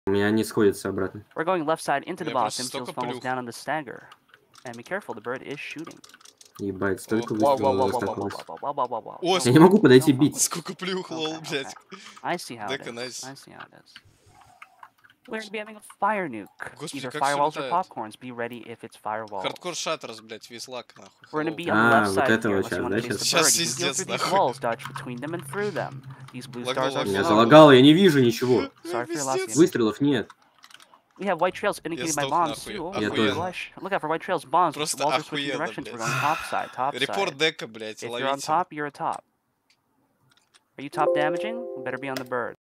У меня не сходится обратно. We're going left side into the Я boss. просто Imseals столько funnels плюх. down on the stagger. And be careful, the bird is shooting. Ебать, столько Whoa, выстрелов Whoa. осталось. О, Я не могу подойти бить. сколько плюх, лол, блядь. I see how it Deca, is. nice. I see how it is. We're gonna be having a fire nuke. Господи, Either как всё firewalls or летает. попcorns. Be ready if it's firewalls. Хардкор шаттерс, блядь, весь лак, нахуй. We're gonna Hello. be on the left вот side это here, вот unless you сейчас, want да, to chase the сейчас? bird. Сейчас You can heal пиздец, through these нахуй. walls, dodge between them and through them. These blue stars are Меня slow. залагало, я не вижу ничего. Sorry for your loss. Пиздец. Выстрелов нет. We have white trails Я indicated by сдох, bombs нахуй. too. Oh Я my тоже. gosh. Look out for white trails, bombs. Просто Walls are switching охуенно, directions. We're блядь. going top side, top Репорт side. Дека, блядь, If you're on ловите. top, you're a top. Are you top damaging? Better be on the bird.